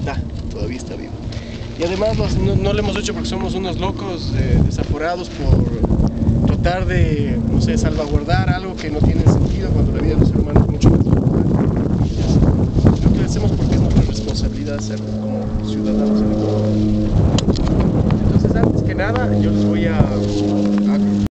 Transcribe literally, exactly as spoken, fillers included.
está, todavía está vivo. Y además los, no, no lo hemos hecho porque somos unos locos eh, desaforados por tratar de, no sé, salvaguardar algo que no tiene sentido cuando la vida de los seres humanos es mucho más importante. Lo que hacemos porque es nuestra responsabilidad hacerlo como ciudadanos del mundo. Entonces, antes que nada, yo les voy a, a